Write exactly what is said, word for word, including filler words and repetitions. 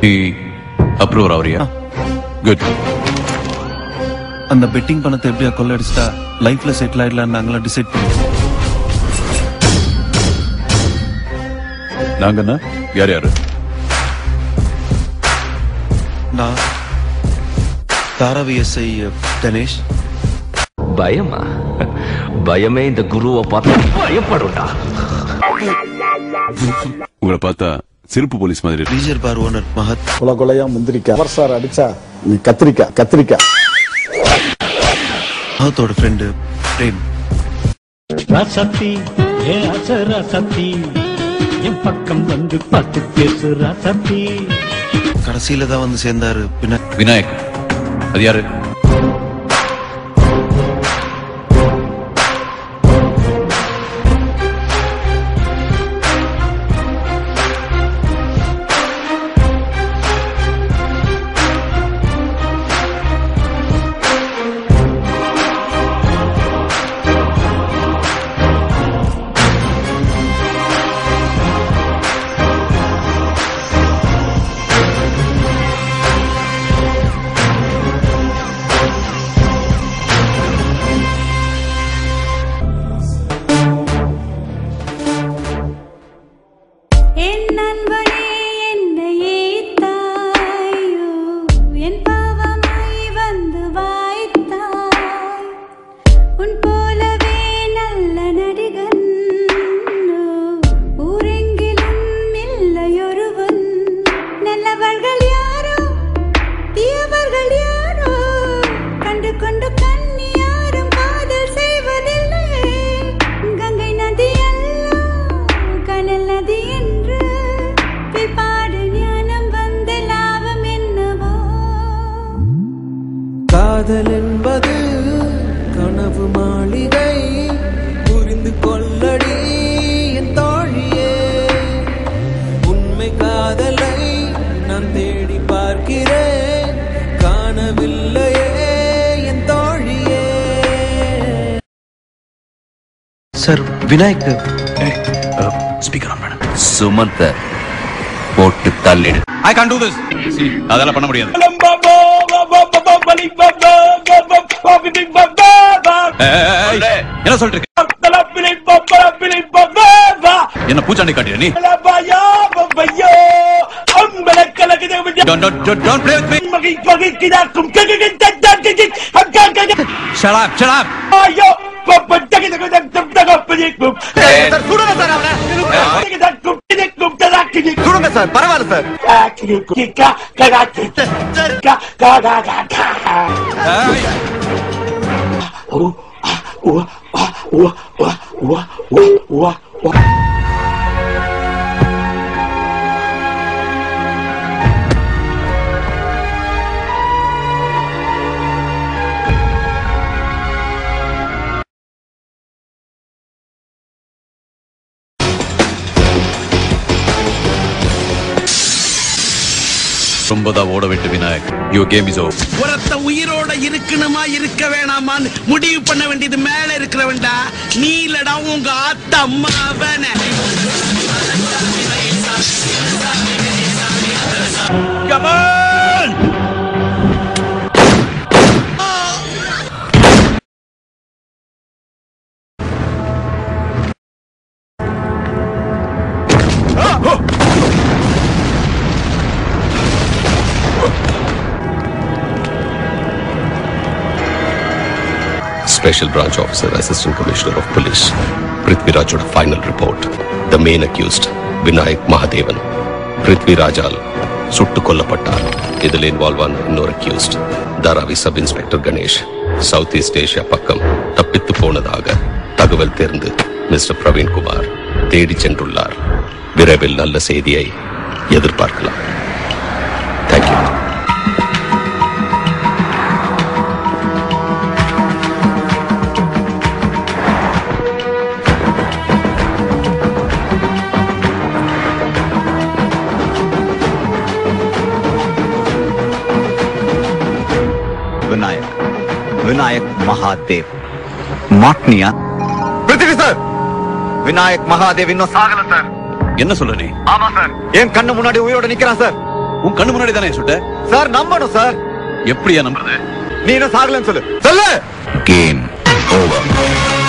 Approver ஆவறியா? Good. அந்த betting பணத்தை எப்படியா கொள்ளடிச்சிட்டா லைஃப்ல செட்டில் ஆயிடலாம் நாங்களாம் டிசைட் பண்ணி. நாங்கன்னா யார் யாரு? நான் தாராவி எஸ்ஐ கணேஷ். பயமா? பயமே இந்த குருவை பார்த்தா பயப்படுடா. உங்களை பார்த்தா சிறப்பு போலீஸ் மாதிரி. ரீஜர் பார் ஓனர் மகத். கொலை கொலையா முந்திரிக்கா சார் அடிச்சா நீ கத்திரிக்கா கத்திரிக்கா. மகத்தோட ஃப்ரெண்டு பிரேம். ராசத்தி ஏ ராசத்தி என் பக்கம் வந்து பார்த்து பேசு ராசத்தி. கடைசியில தான் வந்து சேர்ந்தாரு விநாயக். அது யாரு? காதல் என்பது கனவு மாளிகை புரிந்து கொள்ளடி என் தோழியே. உண்மை காதலை நான் தேடி பார்க்கிறேன் காணவில்லையே என் தோழியே. Sir Vinayak. Speaker on madam. சுமந்த போட்டு தள்ளிடு. I can't do this. See, அதெல்லாம் பண்ண முடியாது. என்ன சொல்லிட்டு இருக்க? என்ன பூச்சாண்டி காட்டியா நீ? Don't don't don't don't play with me. Shut up, shut up. சுடுங்க சார், பரவாயில்ல சார். ரொம்பதான் ஓட விட்டு Vinayak. Your game is over. ஒருத்த உயிரோட இருக்கணுமா இருக்க வேணாமான்னு முடிவு பண்ண வேண்டியது மேல இருக்கிறவன்டா. நீ இல்லடா உங்க ஆத்த அம்மாவன. Come on! Special Branch Officer, Assistant Commissioner of Police, Prithviraj's final report. The main accused, Vinayak Mahadevan, Prithvirajal, சுட்டு கொல்லப்பட்டார். இதில் இன்வால்வ் ஆன இன்னொரு accused Dharavi sub inspector Ganesh south east Asia பக்கம் தப்பித்து போனதாக தகவல் தெரிந்து மிஸ்டர் பிரவீன் குமார் தேடி சென்றுள்ளார். விரைவில் நல்ல செய்தியை எதிர்பார்க்கலாம். தேங்க்யூ. விநாயக் விநாயக் மகாதேவ் மாட்னியா? பிருத்திவி சார், விநாயக் மகாதேவ் இன்னும் சாகல சார். என்ன சொல்ற நீ? ஆமா சார், என் கண்ணு முன்னாடி உயிரோட நிக்கிறான் சார். உன் கண்ணு முன்னாடி தானே சுட்ட. சார் நம்பணும் சார். எப்படியா நம்புறது? நீ என்ன சாகலன்னு சொல்லு சொல்லு. Game over.